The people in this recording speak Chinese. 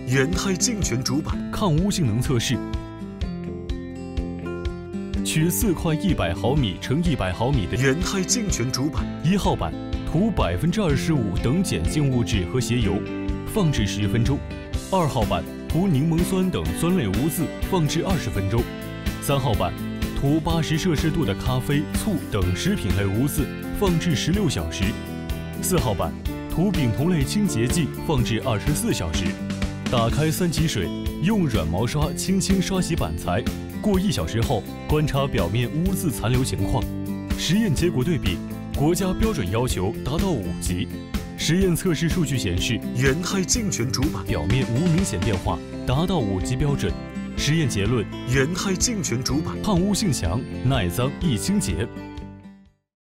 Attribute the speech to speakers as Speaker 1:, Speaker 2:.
Speaker 1: 元泰净泉主板
Speaker 2: 抗污性能测试。取4块100毫米乘100毫米的
Speaker 1: 元泰净泉主板
Speaker 2: 1号板，涂25%等碱性物质和鞋油，放置10分钟。2号板涂柠檬酸等酸类污渍，放置20分钟。3号板涂80摄氏度的咖啡、醋等食品类污渍，放置16小时。4号板涂丙酮类清洁剂，放置24小时。打开3级水，用软毛刷轻轻刷洗板材，过1小时后观察表面污渍残留情况。实验结果对比，国家标准要求达到5级。实验测试数据显示，
Speaker 1: 元泰净泉主板
Speaker 2: 表面无明显变化，达到5级标准。实验结论：
Speaker 1: 元泰净泉主板
Speaker 2: 抗污性强，耐脏易清洁。